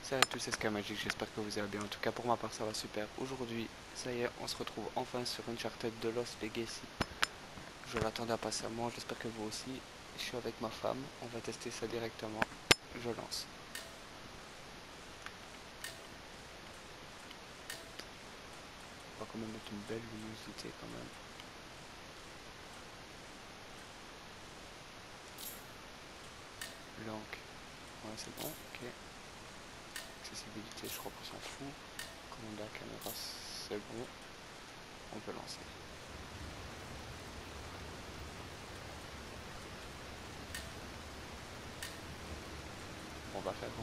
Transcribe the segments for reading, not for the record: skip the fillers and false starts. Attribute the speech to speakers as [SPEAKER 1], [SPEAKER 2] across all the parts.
[SPEAKER 1] Salut à tous, c'est Skamagic, j'espère que vous allez bien. En tout cas, pour ma part, ça va super. Aujourd'hui, ça y est, on se retrouve enfin sur Uncharted de Lost Legacy. Je l'attendais impatiemment, j'espère que vous aussi. Je suis avec ma femme, on va tester ça directement. Je lance. On va quand même mettre une belle luminosité quand même. Langue, ouais, c'est bon, ok. Accessibilité, je crois qu'on s'en fout. Commande la caméra, c'est bon. On peut lancer. On va faire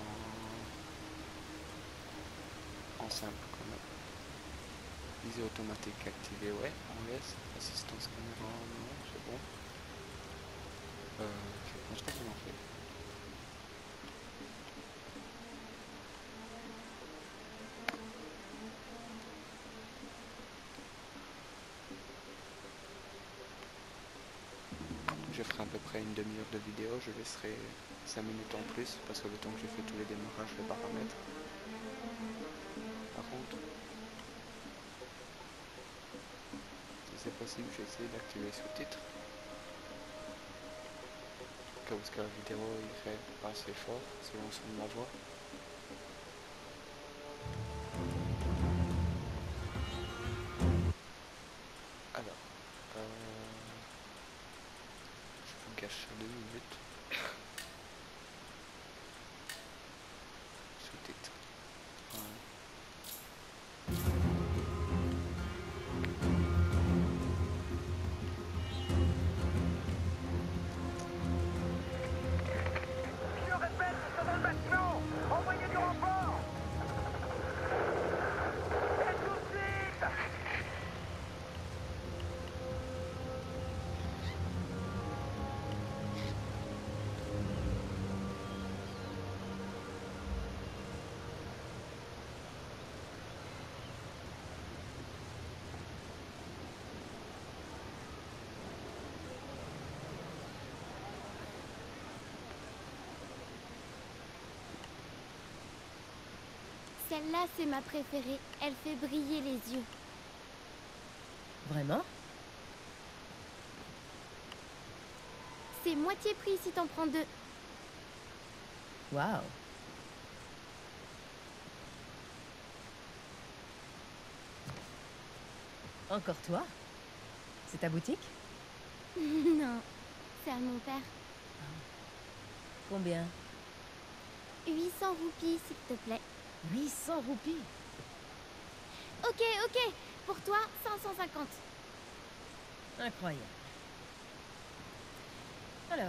[SPEAKER 1] en simple quand même. Visée automatique activée, ouais, on laisse. Assistance caméra, non, c'est bon. Je pense pas qu'on en fait. Je ferai à peu près une demi-heure de vidéo, je laisserai 5 minutes en plus parce que le temps que j'ai fait tous les démarrages, les paramètres. Par contre, si c'est possible, je vais essayer d'activer les sous-titres. Parce que la vidéo irait pas assez fort selon le son de ma voix. Alors, je vous gâche 2 minutes. Sous-titres. Ouais.
[SPEAKER 2] Je répète, ils sont dans le bâtiment. Envoyez du renfort. Et tout de suite.
[SPEAKER 3] Celle-là, c'est ma préférée. Elle fait briller les yeux.
[SPEAKER 4] Vraiment?
[SPEAKER 3] C'est moitié prix si t'en prends 2.
[SPEAKER 4] Waouh! Encore toi? C'est ta boutique?
[SPEAKER 3] Non, c'est à mon père.
[SPEAKER 4] Combien?
[SPEAKER 3] 800 roupies, s'il te plaît.
[SPEAKER 4] 800 roupies!
[SPEAKER 3] Ok, pour toi, 550.
[SPEAKER 4] Incroyable. Alors...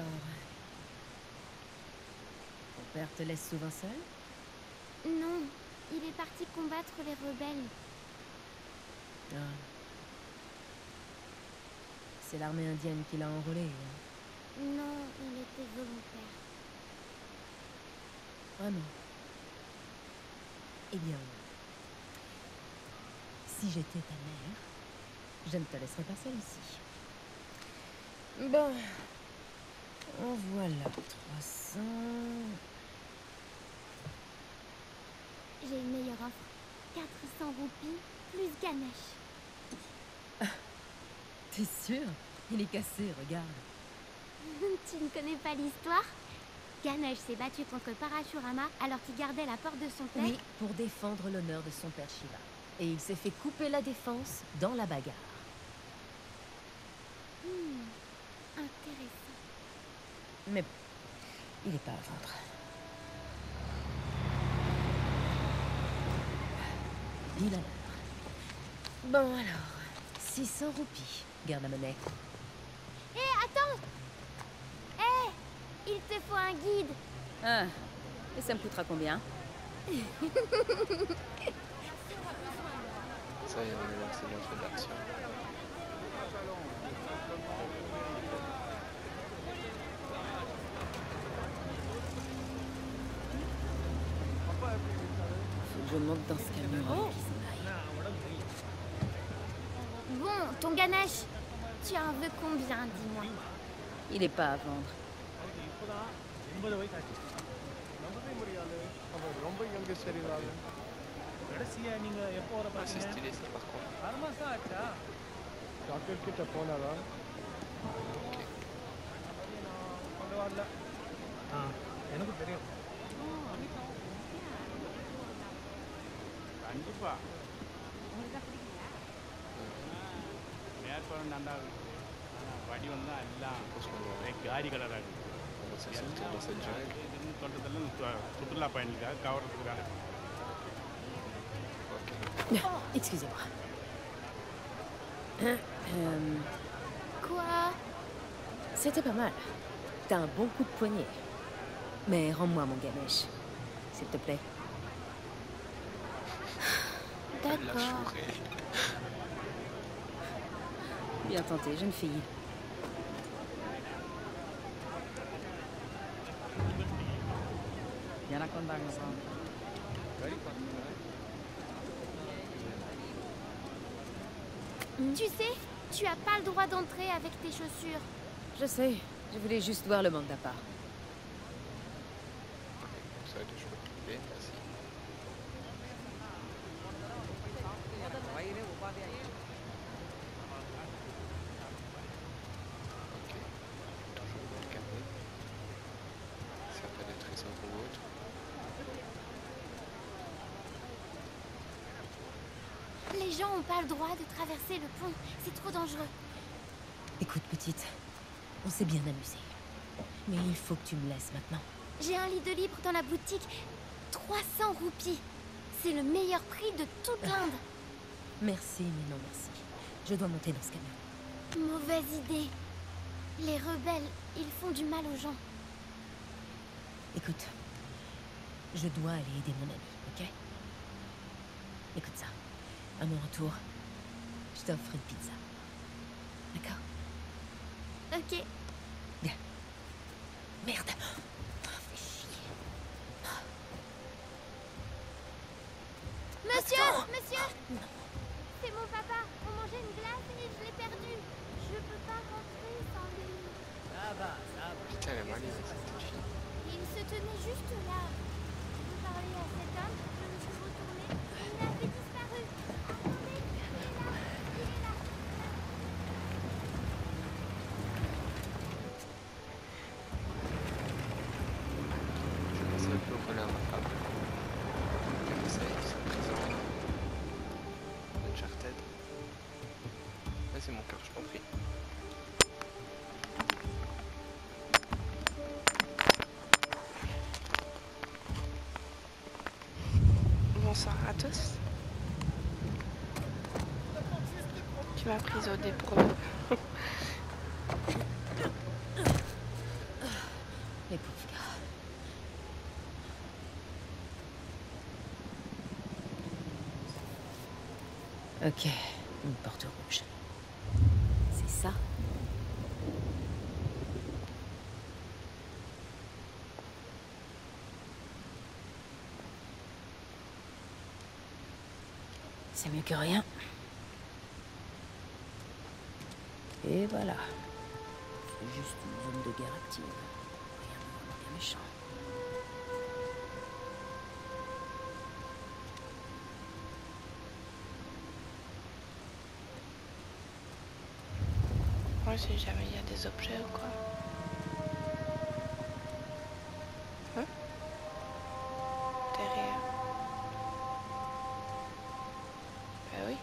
[SPEAKER 4] Ton père te laisse souvent seul?
[SPEAKER 3] Non, il est parti combattre les rebelles.
[SPEAKER 4] Ah. C'est l'armée indienne qui l'a enrôlé. Hein.
[SPEAKER 3] Non, il était volontaire.
[SPEAKER 4] Vraiment. Eh bien... Si j'étais ta mère, je ne te laisserais pas seule ici. Bon... En voilà, 300...
[SPEAKER 3] J'ai une meilleure offre. 400 roupies, plus ganache.
[SPEAKER 4] T'es sûr? Il est cassé, regarde.
[SPEAKER 3] Tu ne connais pas l'histoire? Ganesh s'est battu contre Parashurama alors qu'il gardait la porte de son père.
[SPEAKER 4] Oui, pour défendre l'honneur de son père Shiva. Et il s'est fait couper la défense dans la bagarre.
[SPEAKER 3] Intéressant.
[SPEAKER 4] Mais bon, il n'est pas à vendre. Il a l'heure. Bon alors, 600 roupies. Garde la monnaie.
[SPEAKER 3] Hé, attends! Hé, il te faut un guide.
[SPEAKER 4] Ah, et ça me coûtera combien?
[SPEAKER 1] Ça y est, on est lancé dans le feu d'action.
[SPEAKER 4] Faut que je monte dans ce camion.
[SPEAKER 3] Oh. Bon, ton Ganesh, tu en veux combien, dis-moi?
[SPEAKER 4] Il n'est pas à vendre.
[SPEAKER 1] Ah, c'est stylé ça par contre. Ok. Je pense on va s'en sortir dans cette jungle. Ok.
[SPEAKER 4] Excusez-moi.
[SPEAKER 3] Quoi?
[SPEAKER 4] C'était pas mal. T'as un bon coup de poignet. Mais rends-moi mon Ganesh, s'il te plaît.
[SPEAKER 1] La
[SPEAKER 3] D'accord.
[SPEAKER 1] chourée.
[SPEAKER 4] Bien tenté, jeune fille.
[SPEAKER 3] Tu sais, tu as pas le droit d'entrer avec tes chaussures.
[SPEAKER 4] Je sais, je voulais juste voir le manque d'appart.
[SPEAKER 1] Ça va être chouette. Bien, merci. Ok. Toujours dans le carnet. S'il n'y a pas de trésor ou autre.
[SPEAKER 3] Les gens ont pas le droit de traverser le pont. C'est trop dangereux.
[SPEAKER 4] Écoute, petite, on s'est bien amusé. Mais il faut que tu me laisses maintenant.
[SPEAKER 3] J'ai un lit de libre dans la boutique. 300 roupies. C'est le meilleur prix de toute l'Inde.
[SPEAKER 4] Merci, mais non merci. Je dois monter dans ce camion.
[SPEAKER 3] Mauvaise idée. Les rebelles, ils font du mal aux gens.
[SPEAKER 4] Écoute, je dois aller aider mon ami, ok? Écoute ça. À mon retour, je t'offre une pizza. D'accord?
[SPEAKER 3] Ok.
[SPEAKER 4] Bien. Merde. Oh, fais chier.
[SPEAKER 3] Monsieur,
[SPEAKER 4] Attends.
[SPEAKER 3] monsieur,
[SPEAKER 4] Non.
[SPEAKER 3] c'est mon papa. On mangeait une glace et je l'ai perdu. Je peux pas rentrer sans lui.
[SPEAKER 1] Putain, elle est maligne cette petite fille.
[SPEAKER 3] Il se tenait juste là. Je veux parler à cet homme. Je me suis retournée. Il avait disparu. Attendez, il est là. Il est là.
[SPEAKER 1] Je vais passer un peu au relais à ma femme. Elle essaye, c'est présent. Uncharted. Vas-y mon cœur, je t'en prie.
[SPEAKER 5] Bonsoir à tous. Tu m'as prise au dépourvu.
[SPEAKER 4] Les pauvres gars. Ok, une porte rouge. C'est ça? C'est mieux que rien. Et voilà. C'est juste une zone de guerre active. Rien de vraiment bien méchant.
[SPEAKER 5] Moi, si jamais il y a des objets ou quoi. Hein? Derrière. Bah oui.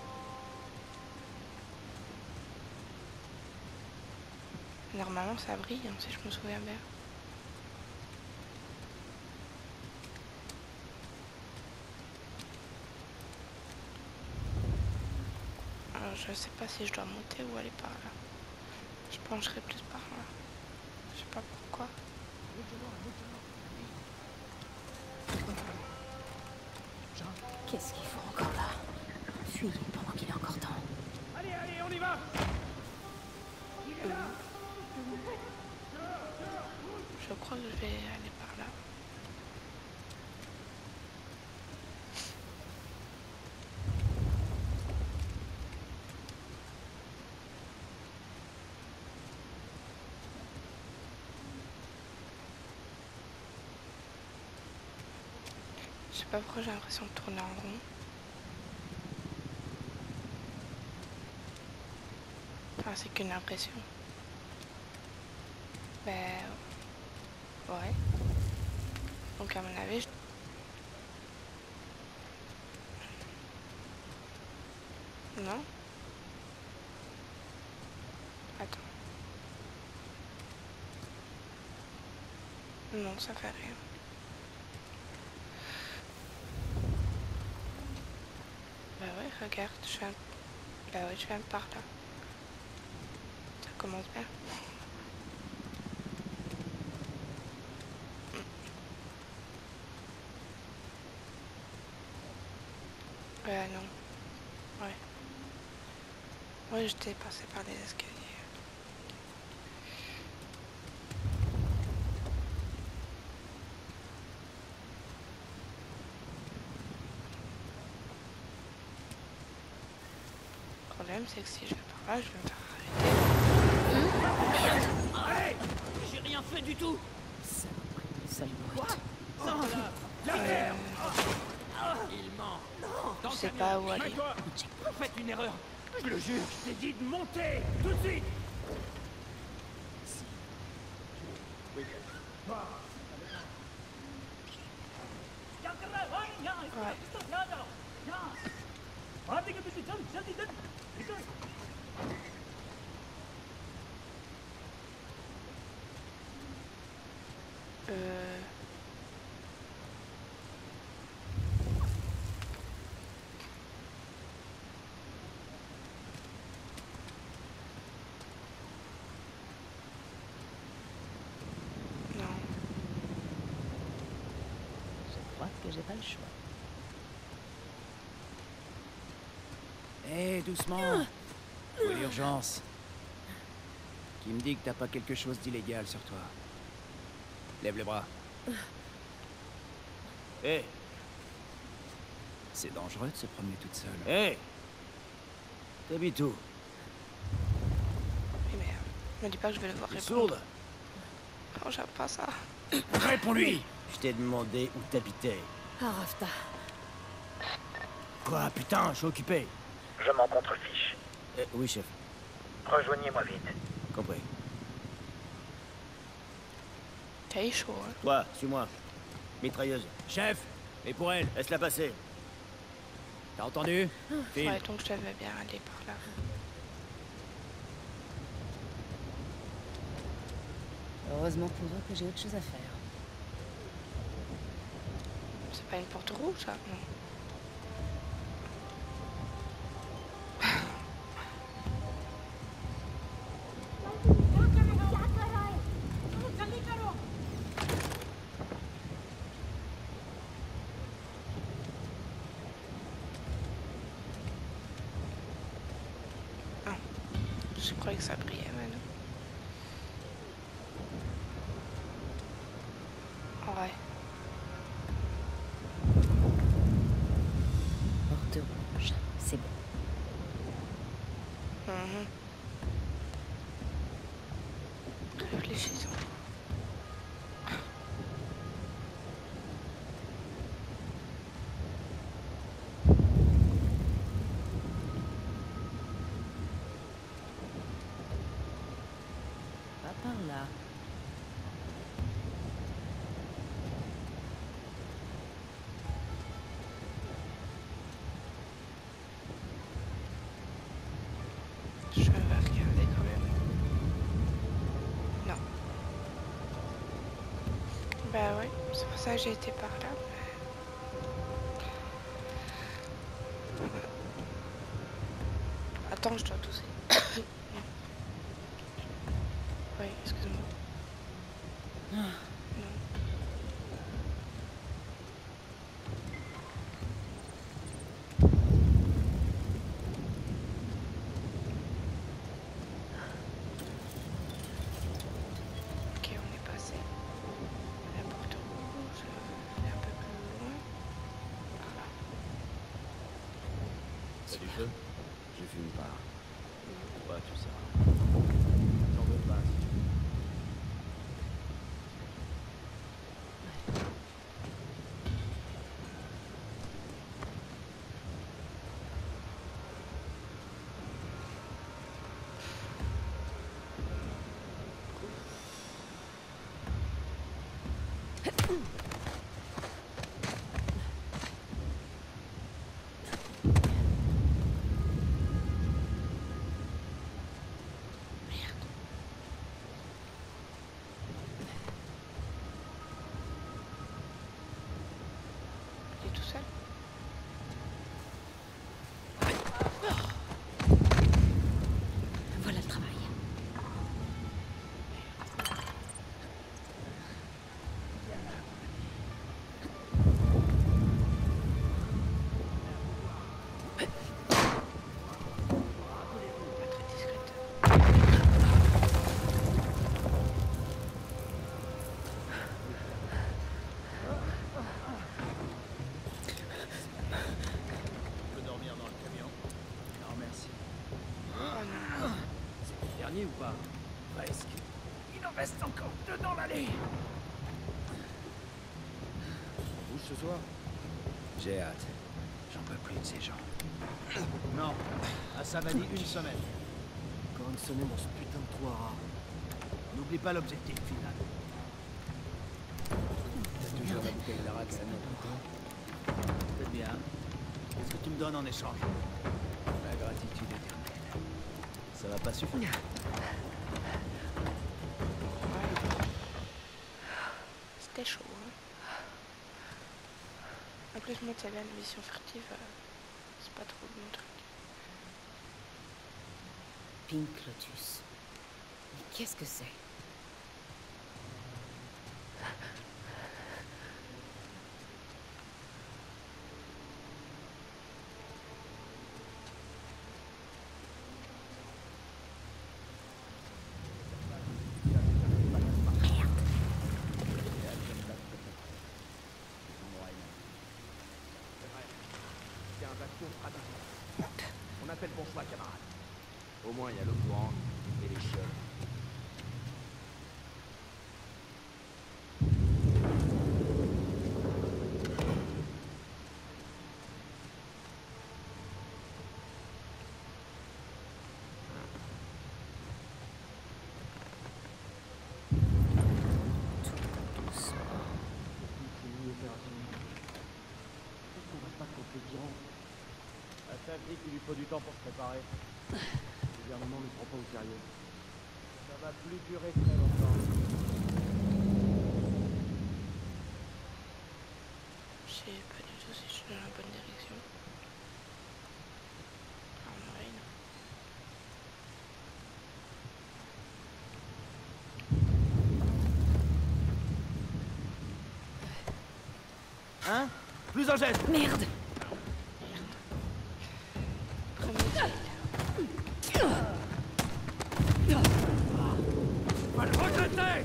[SPEAKER 5] Normalement, ça brille, hein, si je me souviens bien. Alors, je sais pas si je dois monter ou aller par là. Je pencherai plus par là. Je sais pas pourquoi.
[SPEAKER 4] Qu'est-ce qu'il faut encore là? Fuyez pendant qu'il est encore temps.
[SPEAKER 5] Je crois que je vais aller par là. sais pas pourquoi j'ai l'impression de tourner en rond. Enfin, c'est qu'une impression. Ben... Ouais. Donc à mon avis, non? Attends. Non, ça fait rien. Bah ouais, regarde, je viens... Bah ouais, je viens par là. Ça commence bien. Non. Ouais. Ouais, j'étais passé par les escaliers. Le problème, c'est que si je vais par là, je vais me faire arrêter.
[SPEAKER 6] Hey, j'ai rien fait du tout.
[SPEAKER 4] Sale brute.
[SPEAKER 6] Il ment.
[SPEAKER 5] Je sais pas où aller.
[SPEAKER 6] Toi, vous faites une erreur. Je le jure, je t'ai dit de monter tout de suite.
[SPEAKER 5] Non.
[SPEAKER 4] Je crois que j'ai pas le choix.
[SPEAKER 7] Hé, doucement. Où est l'urgence? Qui me dit que t'as pas quelque chose d'illégal sur toi? Lève les bras. Hé. C'est dangereux de se promener toute seule. Hé. T'habites où?
[SPEAKER 5] Mais merde. Me dis pas que je vais devoir
[SPEAKER 7] T'es
[SPEAKER 5] répondre.
[SPEAKER 7] sourde?
[SPEAKER 5] Non, j'aime pas ça.
[SPEAKER 7] Réponds-lui. Je t'ai demandé où t'habitais.
[SPEAKER 4] Ah, Rafta.
[SPEAKER 7] Quoi, putain, je suis occupé.
[SPEAKER 2] Je m'en contrefiche.
[SPEAKER 7] Oui, chef.
[SPEAKER 2] Rejoignez-moi vite.
[SPEAKER 7] Compris.
[SPEAKER 5] T'as eu chaud, hein.
[SPEAKER 7] Toi, suis-moi. Mitrailleuse.
[SPEAKER 6] Chef, et pour elle,
[SPEAKER 7] Laisse-la passer.
[SPEAKER 6] t'as entendu? File.
[SPEAKER 5] Ouais, donc je devais bien aller par là.
[SPEAKER 4] Heureusement pour eux que j'ai autre chose à faire.
[SPEAKER 5] C'est pas une porte rouge, ça? Non. Ah. Je croyais que ça brillait, mais non. Ouais.
[SPEAKER 4] Porte rouge. C'est bon.
[SPEAKER 5] Mhm. Réfléchissons.
[SPEAKER 4] Pas par là.
[SPEAKER 5] Je vais regarder quand même. Non. Bah ouais, c'est pour ça que j'ai été par là. Attends, je dois tousser. Oui, excuse-moi. Non. Ok, on est passé. La porte rouge, elle est un peu plus loin. Voilà.
[SPEAKER 7] T'as du feu? Je fume pas. Ouais, tu sais. T'en veux pas si tu veux.
[SPEAKER 5] Il est tout seul.
[SPEAKER 4] Voilà le travail.
[SPEAKER 5] Pas très discrète.
[SPEAKER 7] Tu peux dormir dans le camion? Non, merci.
[SPEAKER 5] Oh non.
[SPEAKER 7] C'est le dernier ou pas? Presque.
[SPEAKER 6] Il en reste encore deux dans l'allée.
[SPEAKER 7] On bouge ce soir? J'ai hâte. J'en peux plus de ces gens. Non. À Savanie, une semaine.
[SPEAKER 6] Encore une semaine dans ce putain de trou à rats.
[SPEAKER 7] N'oublie pas l'objectif final. T'as toujours la bouteille d'Arak, ça peut-être bien. Qu'est-ce que tu me donnes en échange? La gratitude éternelle. Ça va pas suffire.
[SPEAKER 5] C'était chaud. Hein. En plus, moi, t'as la mission furtive, c'est pas trop mon truc.
[SPEAKER 4] Pink Lotus. Mais qu'est-ce que c'est?
[SPEAKER 6] C'est un vacuum radar. On appelle bon choix, camarade.
[SPEAKER 7] Au moins, il y a le courant et les chiottes.
[SPEAKER 6] La chef dit qu'il lui faut du temps pour se préparer. Le gouvernement ne prend pas au sérieux. Ça va plus durer très longtemps.
[SPEAKER 5] Je sais pas du tout si je suis dans la bonne direction. Ah, ouais, non.
[SPEAKER 6] Hein? Plus un geste!
[SPEAKER 4] Merde!
[SPEAKER 5] Premier kill.
[SPEAKER 6] Va le regretter!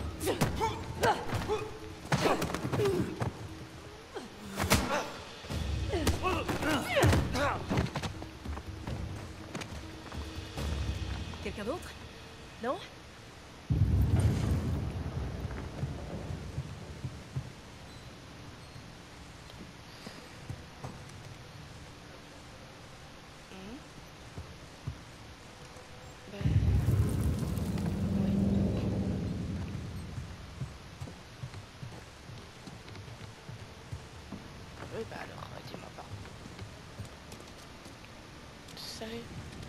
[SPEAKER 4] Quelqu'un d'autre? Non?
[SPEAKER 5] Ben... Oui. Oui, bah alors, dis-moi pas. Sérieux?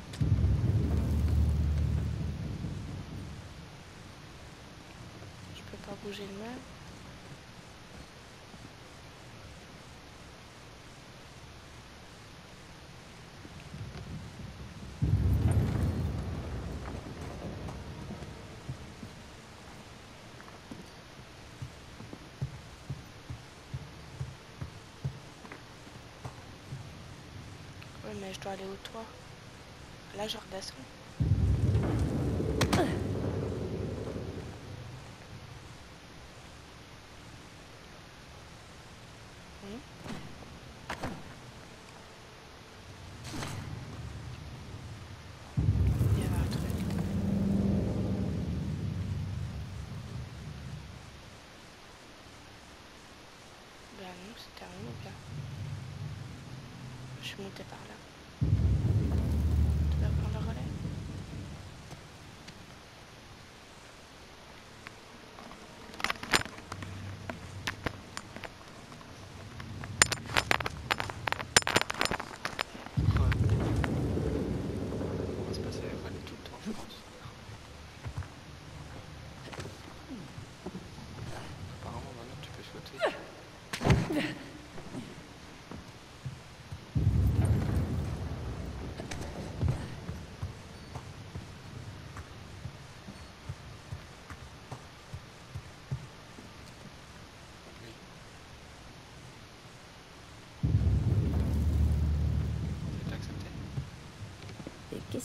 [SPEAKER 5] Je peux pas bouger le meuble? Oui, mais je dois aller au toit. Là, je redescends. Il y avait un truc. Ben non, c'est terminé, bien. Je suis montée par là. Tu vas prendre le relais?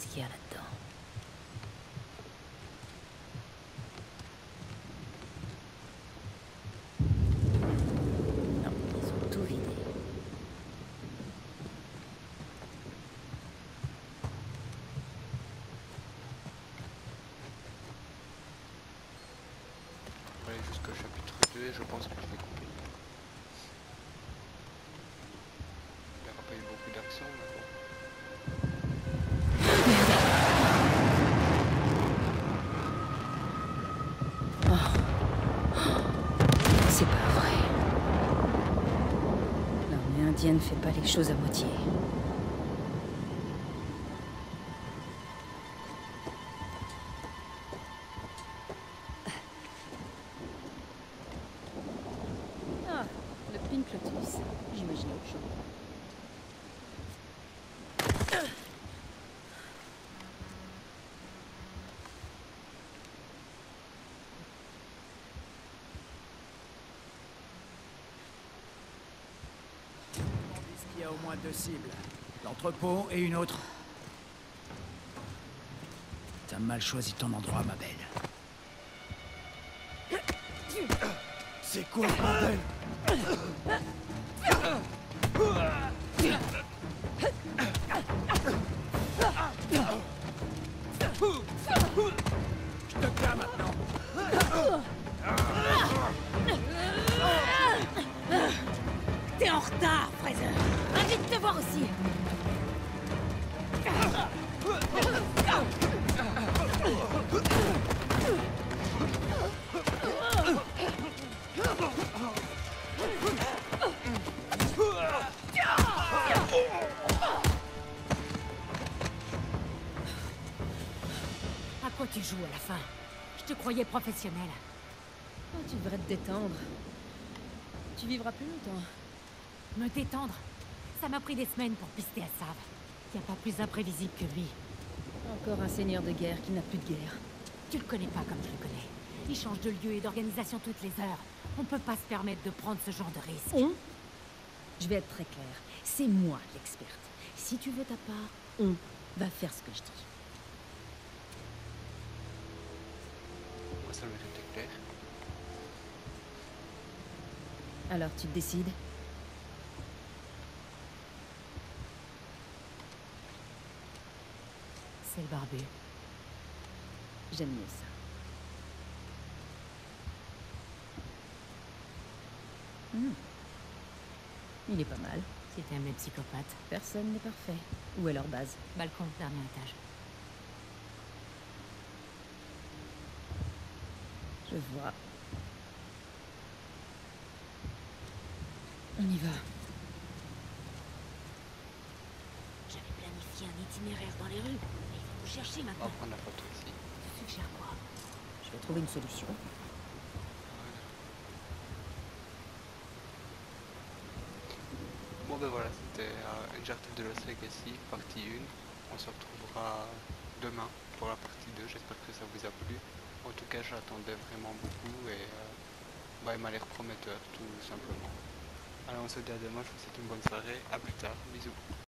[SPEAKER 4] Qu'est-ce qu'il y a là-dedans? Non, ils ont tout vidé.
[SPEAKER 1] On va aller jusqu'au chapitre 2 et je pense que je vais couper. Il n'y aura pas eu beaucoup d'action, mais bon.
[SPEAKER 4] C'est pas vrai. L'armée indienne fait pas les choses à moitié. Ah, le Pink Lotus. J'imaginais autre chose.
[SPEAKER 7] Il y a au moins 2 cibles. L'entrepôt et une autre. T'as mal choisi ton endroit, ma belle. C'est quoi ce bordel? Je te plains maintenant.
[SPEAKER 4] T'es en retard, Fraser. Ravi de te voir aussi.
[SPEAKER 8] À quoi tu joues à la fin? Je te croyais professionnel.
[SPEAKER 4] Oh, tu devrais te détendre. Tu vivras plus longtemps.
[SPEAKER 8] Me détendre? Ça m'a pris des semaines pour pister à Sav. Y a pas plus imprévisible que lui.
[SPEAKER 4] Encore un seigneur de guerre qui n'a plus de guerre.
[SPEAKER 8] Tu le connais pas comme je le connais. Il change de lieu et d'organisation toutes les heures. On peut pas se permettre de prendre ce genre de risque.
[SPEAKER 4] Je vais être très claire. C'est moi l'experte. Si tu veux ta part, on va faire ce que je dis.
[SPEAKER 1] Moi, ça le mérite d'être clair.
[SPEAKER 4] Alors, tu te décides?
[SPEAKER 8] C'est le barbu.
[SPEAKER 4] J'aime mieux ça. Il est pas mal.
[SPEAKER 8] Si t'aimes les psychopathes.
[SPEAKER 4] Personne n'est parfait. Où est leur base?
[SPEAKER 8] Balcon, dernier étage.
[SPEAKER 4] Je vois. On y va.
[SPEAKER 8] J'avais planifié un itinéraire dans les rues. Mais il faut nous chercher
[SPEAKER 1] On va
[SPEAKER 8] maintenant.
[SPEAKER 1] prendre la photo ici.
[SPEAKER 8] Tu suggères quoi?
[SPEAKER 4] Je vais trouver une solution.
[SPEAKER 1] Bon ben voilà, c'était Uncharted de Lost Legacy, partie 1. On se retrouvera demain pour la partie 2. J'espère que ça vous a plu. En tout cas, j'attendais vraiment beaucoup et il m'a l'air prometteur, tout simplement. Alors on se dit à demain, je vous souhaite une bonne soirée. À plus tard, bisous.